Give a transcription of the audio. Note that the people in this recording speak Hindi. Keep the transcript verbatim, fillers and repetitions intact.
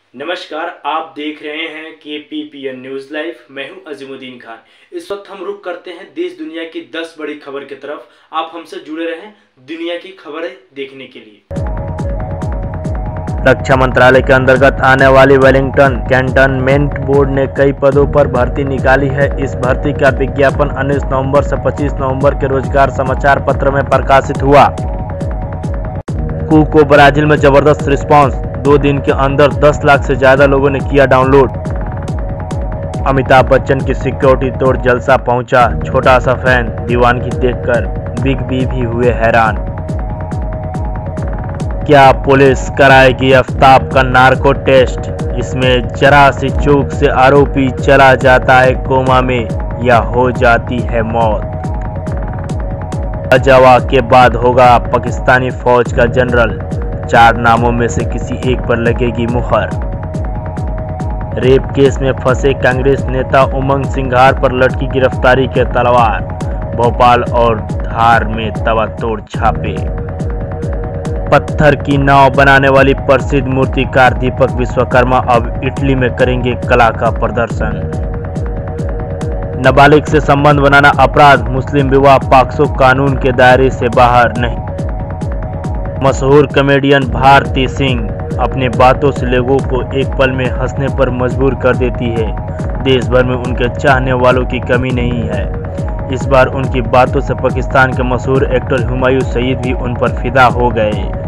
नमस्कार, आप देख रहे हैं के K P N news live. मैं हूं अजीमुद्दीन खान। इस वक्त हम रुख करते हैं देश दुनिया की दस बड़ी खबर की तरफ। आप हमसे जुड़े रहें दुनिया की खबरें देखने के लिए। रक्षा मंत्रालय के अंतर्गत आने वाली वेलिंगटन कैंटनमेंट बोर्ड ने कई पदों पर भर्ती निकाली है। इस भर्ती का विज्ञापन उन्नीस नवंबर से पच्चीस नवंबर के रोजगार समाचार पत्र में प्रकाशित हुआ। कू को ब्राजील में जबरदस्त रिस्पांस, दो दिन के अंदर दस लाख से ज्यादा लोगों ने किया डाउनलोड। अमिताभ बच्चन की सिक्योरिटी तोड़ जलसा पहुंचा छोटा सा फैन, दीवानगी देखकर बिग बी भी हुए हैरान। क्या पुलिस कराएगी आफ्ताब का नार्को टेस्ट? इसमें जरा सी चूक से आरोपी चला जाता है कोमा में या हो जाती है मौत। अजवा के बाद होगा पाकिस्तानी फौज का जनरल, चार नामों में से किसी एक पर लगेगी मुहर। रेप केस में फंसे कांग्रेस नेता उमंग सिंघार पर लटकी गिरफ्तारी के तलवार, भोपाल और धार में तबातोड़ छापे। पत्थर की नाव बनाने वाली प्रसिद्ध मूर्तिकार दीपक विश्वकर्मा अब इटली में करेंगे कला का प्रदर्शन। नाबालिग से संबंध बनाना अपराध, मुस्लिम विवाह पॉक्सो कानून के दायरे से बाहर नहीं। मशहूर कॉमेडियन भारती सिंह अपने बातों से लोगों को एक पल में हंसने पर मजबूर कर देती है। देश भर में उनके चाहने वालों की कमी नहीं है। इस बार उनकी बातों से पाकिस्तान के मशहूर एक्टर हुमायूं सईद भी उन पर फिदा हो गए।